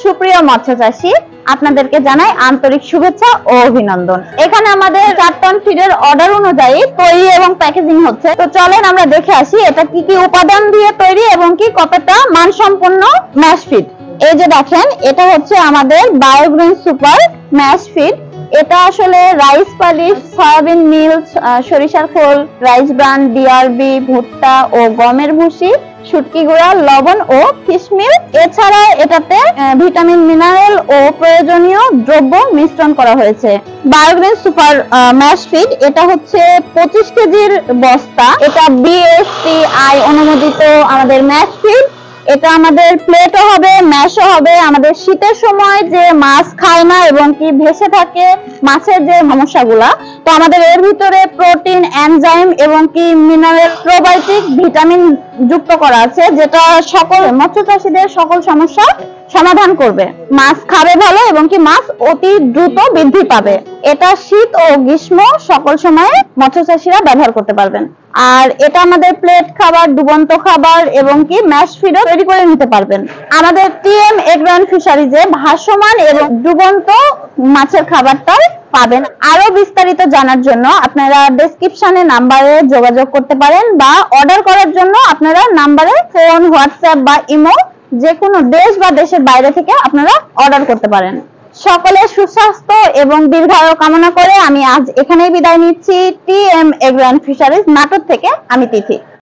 সুপ্রিয় মৎস্য চাষী, আপনাদেরকে জানাই আন্তরিক শুভেচ্ছা ও অভিনন্দন। এখানে আমাদের 4 টন ফিডের অর্ডার অনুযায়ী তৈরি এবং প্যাকেজিং হচ্ছে। তো চলেন আমরা দেখে আসি এটা কি কি উপাদান দিয়ে তৈরি এবং কি কতটা মানসম্পন্ন ম্যাশ ফিড। এই যে দেখেন, এটা হচ্ছে আমাদের বায়োগ্রিন সুপার ম্যাশ ফিড। এটা আসলে রাইস পালিশ, সয়াবিন মিল, সরিষার খোল, রাইস ব্রান, ডিআরবি, ভুট্টা ও গমের ভুসি, শুটকি গুঁড়া, লবণ ও ফিশমিল, এছাড়া এটাতে ভিটামিন, মিনারেল ও প্রয়োজনীয় দ্রব্য মিশ্রণ করা হয়েছে। বায়োগ্রিন সুপার ম্যাশ ফিড এটা হচ্ছে 25 কেজির বস্তা। এটা বিএসটিআই অনুমোদিত আমাদের ম্যাশ ফিড। এটা আমাদের প্লেটও হবে, ম্যাশও হবে। আমাদের শীতের সময় যে মাছ খায় না এবং কি ভেসে থাকে মাছের যে সমস্যাগুলা, তো আমাদের এর ভিতরে প্রোটিন, এনজাইম এবং কি মিনারেল, প্রোবায়োটিক, ভিটামিন যুক্ত করা আছে, যেটা সকল মৎস্য চাষীদের সকল সমস্যা সমাধান করবে। মাছ খাবে ভালো এবং কি মাছ অতি দ্রুত বৃদ্ধি পাবে। এটা শীত ও গ্রীষ্ম সকল সময়ে মৎস্য চাষীরা ব্যবহার করতে পারবেন। আর এটা আমাদের প্লেট খাবার, ডুবন্ত খাবার এবং কি ম্যাশ ফিডও তৈরি করে নিতে পারবেন। আমাদের টিএম এগ্রান ফিশারিজে ভাসমান এবং ডুবন্ত মাছের খাবারটাও পাবেন। আরো বিস্তারিত জানার জন্য আপনারা ডেসক্রিপশনে নাম্বারে যোগাযোগ করতে পারেন, বা অর্ডার করার জন্য আপনারা নাম্বারে ফোন, হোয়াটসঅ্যাপ বা ইমো যে কোনো দেশ বা দেশের বাইরে থেকে আপনারা অর্ডার করতে পারেন। সকলের সুস্বাস্থ্য এবং দীর্ঘায়ু কামনা করে আমি আজ এখানেই বিদায় নিচ্ছি। টিএম এগ্রান ফিশারিজ নাটোর থেকে আমি তিথি।